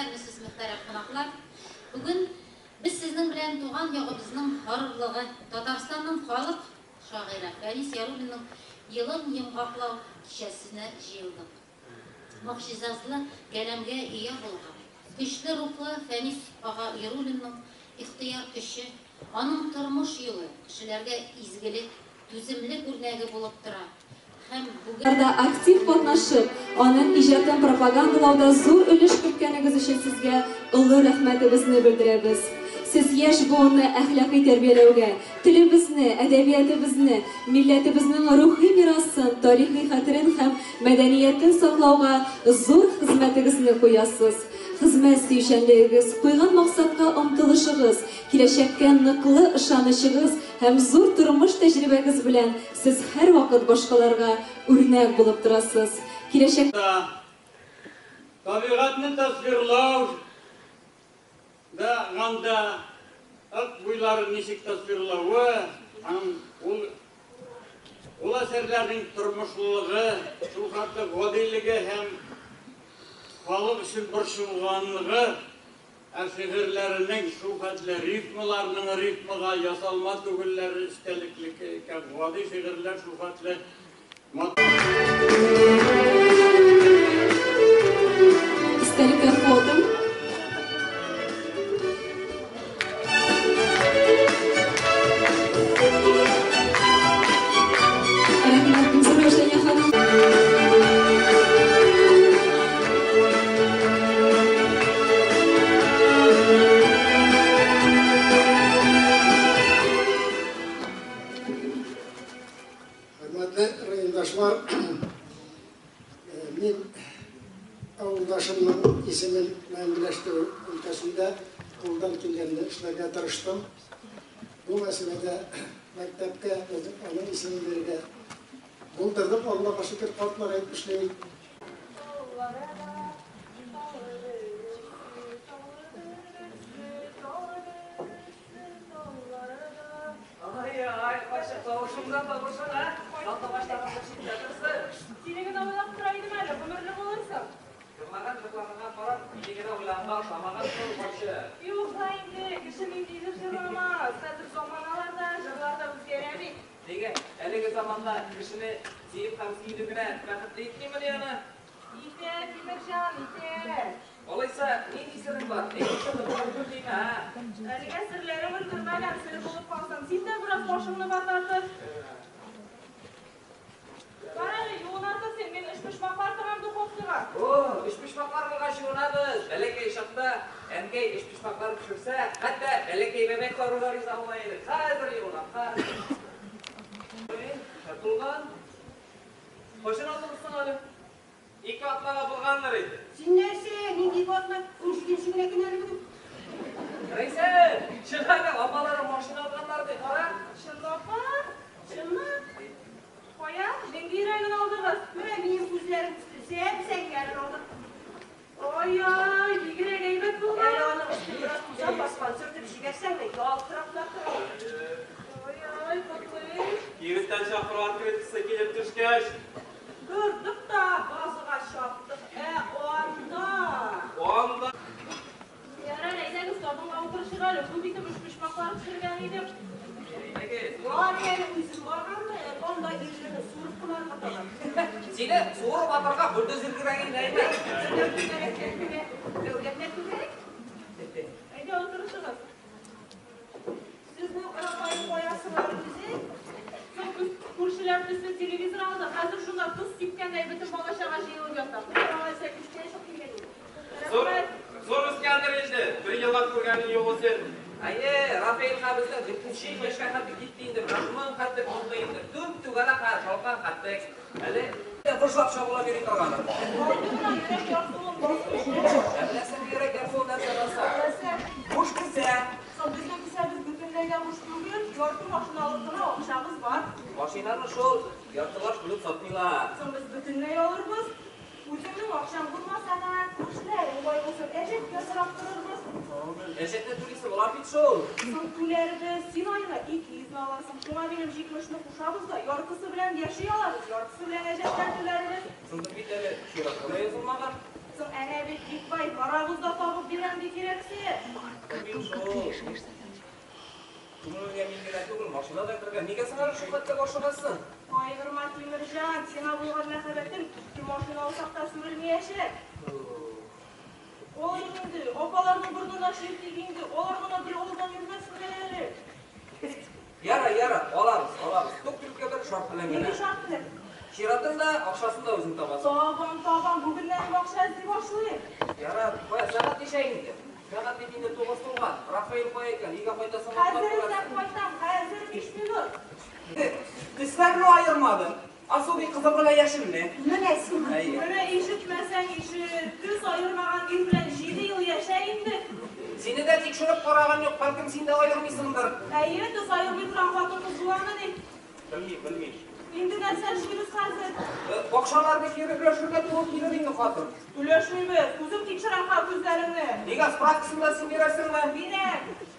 хәмәсез мөхтәрәм кунаклар. Бүген без сезнең белән туган ягыбызның харлыгы, Татарстанның халык шагыйре Фәнис Яруллинның елын йомгаклау кичәсенә җыелдык. Мөхҗизатлы кәламгә ия булган, көчле рухлы Фәнис ага Яруллинның ихтыяр көче, аның тормыш юлы кешеләргә изгелек, түземлек үрнәге булып тора. Актив катнашып, аның иҗатын пропагандалауда зур өлеш керткәнегез өчен сезгә олы рәхмәтебезне белдерәбез. Сез яшь буынны әхлакый тәрбияләүгә, телебезне, әдәбиятыбызны, милләтебезнең рухи мирасын, тарихи хәтерен һәм мәдәниятен саклауга зур хезмәтегезне куясыз. Хезмәт сөйчәнлегегез, куйган максатка омтылышыгыз, киләчәккә ныклы ышанычыгыз һәм зур тормыш тәҗрибәгез белән сез һәр вакыт башкаларга үрнәк булып торасыз. Киләчәктә табигатьне тасвирлау да ганда ак буйларын ничек тасвирлауы, ул әсәрләрнең тормышлылыгы, шул хәтле гадилеге һәм халык өчен борчылганлыгы, шигырьләренең шул хәтле рифмаларның рифмага ясалма түгелләре истәлекле гади шигырьләр шул хәтле истәлекле фото. Мен ауылдашымның исемен мәңгіләштіру өлкәсендә қолдан келгенде эшләргә тырыштым. Бұл мәселеде мәктәпкә аның исемен бирергә булдырдым. Аллаға шөкер, картлагайып эшләйм. Сенеген ойлап тұрайдым әлі, ғұмырлы болырсың. Жырлаған жырлағанға барап, егер ойланға шамаған сол башы. Юқлайынды, кіші мен дейді жырламаз. Қазір заманаларда жырларда өзгерәбей. Неге, әлігі заманда кішіні зейіп қамсыйдігіне бәқітті еткен мені ана? Ите, Кеміржан, ите. Олайса, не дейсірің бар? Не дейсірің бар көрдейін, а? Әліге сірлері өлтірмәләм, сірі болып қалсам. Сен де біраз башыңны батартыр. Барады, юғынаты сен, мен үшпішмақлар тұрам дұқоқтыға. О, үшпішмақларға жуынабыз. Бәлекей шақта, әнкей үшпішмақлар пішірсе, қатта бәлекей бәбек баруға риза болайды. Қазір юғынам, қазір. Шатылған. Қошын алдыңызсың әлі? Екі атлаға бұлғанлар еді. Сен нәрсе, мен екі атына көшкен әкін әлі бүгін. Рейсе, шынағы апалары машина алғанларды қара? Шынлапа? Шынлы? Қоя, жеңгей райын алдығыз. Міне, менің көзлерім түстісе, сәңгерін алдық. Ой-ой, егер әйбет болған. Әлі оның үсті біраз құзан басқан сүртіп жіберсәң де, ялтырап-лап тұрады. Ой-ой, құтлы. Егіттен шақыру атып еткісі келіп түшкеш. Көрдік та, базыға шаптық. Оанда. Оанда. Яран, әйдәңіз тордың ауқырышыға әлі. Бұл битім үшпішмақлары түсірген едім. Өзім барғанды, онда ержені суырып құлар қаталар. Сені суырып апарға бүлдізіргі бәген дәйме? Әйде отырышығыз. Сіз бұл қарапайым қоясылар бізде. Сол көршілер түсі телевизор алды. Қазір жұнда тұз тепкенде бітім балашаға жиылып жатыр. Қаралайса күшкен жоқ келмеді. Зор өскендір елді. Бір елат көргенін ең өсен. Айе, Рафаэль қабызды бүткіншен ешқай қатты кеттейінді, рахман қатты қолдайынды, түп-түгара жалған қатты. Әлі, бұршылап шабыла берейін тұрғаны. Әбіләсін керек ерсол нәрсе баса. Құш кісе. Сол біздің кісәбіз бүтінлеген құш бүгін, yortu машиналықына оқшағыз бар. Машинаны шол, ертылаш бұлып сатмайлар. Сол біз бүтінлей олырбыз. Өзімнің ақшам болмасана, күшілер, оңай болсын, әжетке сұрап тұрырбыз. Әжетті туристі болар бит шол. Сол түлерді сен айға 200 аласың. Шуңа менің жекмішіні құшабыз да, yortысы білән яшай аларыз, yortысы білән әжеттер түлеріміз. Сындың бит әлі ширатқына езілмаған. Sen ana bir gitmay, baramızda tapıp bilendi gerekse. Bunun yeminler değil, maşına da kırgan. Nega sana şu katta boşamasın? Ay hürmetli Mircan, sana bulgan mehabetim ki maşına olsak da sürülmeyecek. Oğlum indi, opalarının burnuna şirkli indi, olar buna bir oğuldan yürümesin verir. Yara, olamiz. Doktorlukka bir şart bilen Nega gene. şart bilen? Şiratın da akşasını da özün tabasın. Taban, bugünlerin bakşası başlayın. Yara, koya saat neşeyindi. Saat dediğinde 9 olgan. Rafael koya ekan, iga koytasın. Hazırızdan koysam, hazır 5 minut. Kızlarını ayırmadın. Asıl bir kızı bile yaşın ne? Nesin? Hayır. Öyle işitmesen işi, düz ayırmagan günden 7 yıl yaşayındı. Seni de tekşürüp karagan yok, balkim sen de ayırmışsındır. Hayır, düz ayırmayı duran katımız bulanı değil. Bilmeyim. Şimdi de sen şiiriz hazır. Bakşalarda kere üleşirge tuğup giderin hatır. Üleşmeyimiz, kuzum tekşiren kalk üzerinde. Nega spratkasında sen verirsin mi? Bine,